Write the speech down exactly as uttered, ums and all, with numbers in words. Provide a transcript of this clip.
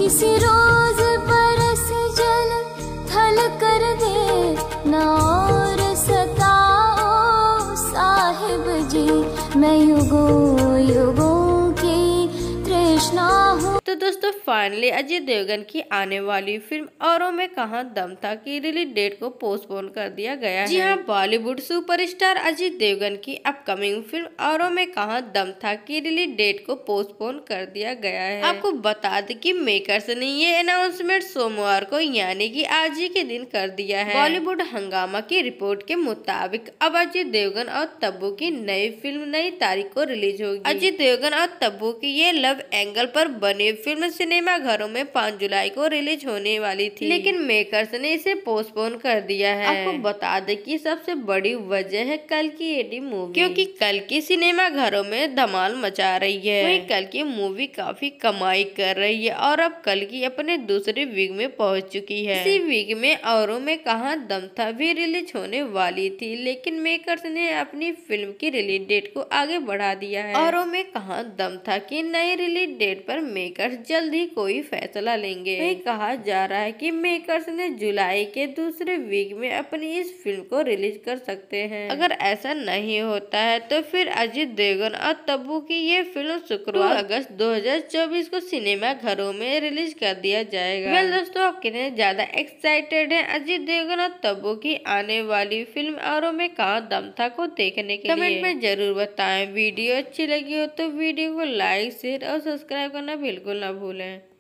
किसी रोज बरस जल थल कर दे ना और सताओ साहिब जी, मैं युगों युगों की तृष्णा हूँ। तो दोस्तों फाइनली अजय देवगन की आने वाली फिल्म औरों में कहां दम था की रिलीज डेट को पोस्टपोन कर दिया गया है। जी हाँ, बॉलीवुड सुपरस्टार अजय देवगन की अपकमिंग फिल्म औरों में कहां दम था की रिलीज डेट को पोस्टपोन कर दिया गया है। आपको बता दें कि मेकर्स ने ये अनाउंसमेंट सोमवार को यानी कि आज ही के दिन कर दिया है। बॉलीवुड हंगामा की रिपोर्ट के मुताबिक अब अजय देवगन और तब्बू की नई फिल्म नई तारीख को रिलीज होगी। अजय देवगन और तब्बू की ये लव एंगल पर बनी फिल्म सिनेमा घरों में पाँच जुलाई को रिलीज होने वाली थी, लेकिन मेकर्स ने इसे पोस्टपोन कर दिया है। आपको बता दें कि सबसे बड़ी वजह है कल की एडी मूवी, क्योंकि कल की सिनेमा घरों में धमाल मचा रही है। वहीं कल की मूवी काफी कमाई कर रही है और अब कल की अपने दूसरे वीक में पहुंच चुकी है। इसी वीक में औरों में कहां दम था भी रिलीज होने वाली थी, लेकिन मेकर्स ने अपनी फिल्म की रिलीज डेट को आगे बढ़ा दिया है। औरों में कहां दम था कि नई रिलीज डेट पर मेकर्स जल्द ही कोई फैसला लेंगे। वही कहा जा रहा है कि मेकर्स ने जुलाई के दूसरे वीक में अपनी इस फिल्म को रिलीज कर सकते हैं। अगर ऐसा नहीं होता है तो फिर अजय देवगन और तब्बू की ये फिल्म शुक्रवार अगस्त दो हज़ार चौबीस को सिनेमा घरों में रिलीज कर दिया जाएगा। वेल दोस्तों, आप कितने ज्यादा एक्साइटेड हैं अजय देवगन और तब्बू की आने वाली फिल्म औरों में कहां दम था को देखने के लिए? कमेंट में जरूर बताएं। वीडियो अच्छी लगी हो तो वीडियो को लाइक शेयर और सब्सक्राइब करना बिल्कुल ना भूलें।